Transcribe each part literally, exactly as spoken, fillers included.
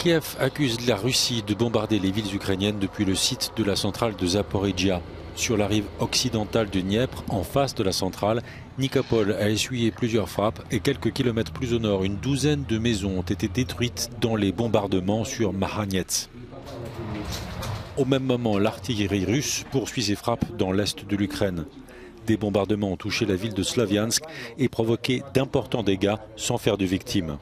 Kiev accuse la Russie de bombarder les villes ukrainiennes depuis le site de la centrale de Zaporizhzhia. Sur la rive occidentale du Dniepr, en face de la centrale, Nikopol a essuyé plusieurs frappes et quelques kilomètres plus au nord, une douzaine de maisons ont été détruites dans les bombardements sur Makhanets. Au même moment, l'artillerie russe poursuit ses frappes dans l'est de l'Ukraine. Des bombardements ont touché la ville de Slaviansk et provoqué d'importants dégâts sans faire de victimes.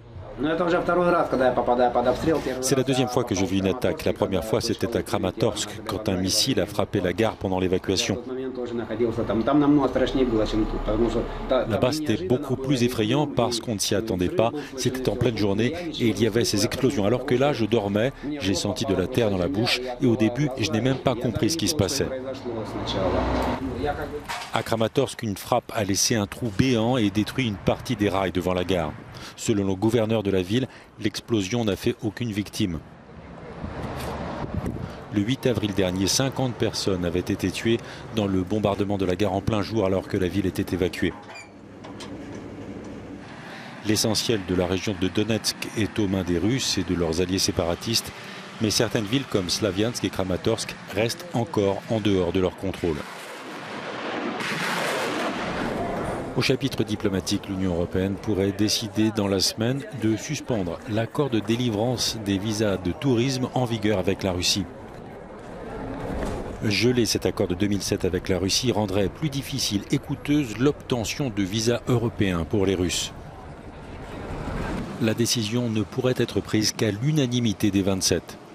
C'est la deuxième fois que je vis une attaque. La première fois, c'était à Kramatorsk, quand un missile a frappé la gare pendant l'évacuation. Là-bas, c'était beaucoup plus effrayant parce qu'on ne s'y attendait pas. C'était en pleine journée et il y avait ces explosions. Alors que là, je dormais, j'ai senti de la terre dans la bouche et au début, je n'ai même pas compris ce qui se passait. À Kramatorsk, une frappe a laissé un trou béant et détruit une partie des rails devant la gare. Selon le gouverneur de la ville, l'explosion n'a fait aucune victime. Le huit avril dernier, cinquante personnes avaient été tuées dans le bombardement de la gare en plein jour alors que la ville était évacuée. L'essentiel de la région de Donetsk est aux mains des Russes et de leurs alliés séparatistes, mais certaines villes comme Slaviansk et Kramatorsk restent encore en dehors de leur contrôle. Au chapitre diplomatique, l'Union européenne pourrait décider dans la semaine de suspendre l'accord de délivrance des visas de tourisme en vigueur avec la Russie. Geler cet accord de deux mille sept avec la Russie rendrait plus difficile et coûteuse l'obtention de visas européens pour les Russes. La décision ne pourrait être prise qu'à l'unanimité des vingt-sept.